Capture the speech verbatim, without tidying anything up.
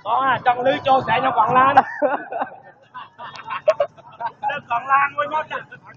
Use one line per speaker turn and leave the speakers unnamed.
có à, trong lưới cho sẽ nhau còn lan nó còn lan với nó